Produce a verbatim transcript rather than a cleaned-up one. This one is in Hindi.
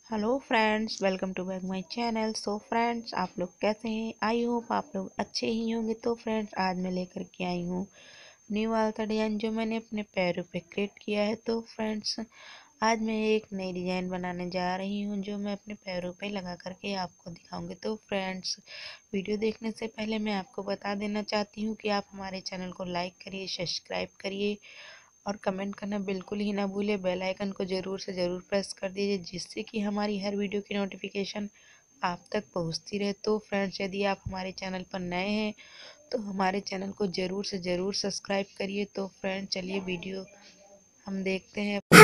Hello friends, welcome to back my channel. So friends, आप लोग कैसे हैं? आई होप आप लोग अच्छे ही होंगे। तो फ्रेंड्स, आज मैं लेकर के आई हूँ न्यू आल्ता डिजाइन जो मैंने अपने पैरों पे क्रिएट किया है। तो फ्रेंड्स, आज मैं एक नई डिजाइन बनाने जा रही हूँ जो मैं अपने पैरों पे लगा करके आपको दिखाऊंगी। तो फ्रेंड्स, वीडियो देखने से पहले मैं आपको बता देना चाहती हूँ कि आप हमारे चैनल को लाइक करिए, सब्सक्राइब करिए और कमेंट करना बिल्कुल ही ना भूले। बेल आइकन को ज़रूर से ज़रूर प्रेस कर दीजिए जिससे कि हमारी हर वीडियो की नोटिफिकेशन आप तक पहुंचती रहे। तो फ्रेंड्स, यदि आप हमारे चैनल पर नए हैं तो हमारे चैनल को ज़रूर से ज़रूर सब्सक्राइब करिए। तो फ्रेंड्स, चलिए वीडियो हम देखते हैं।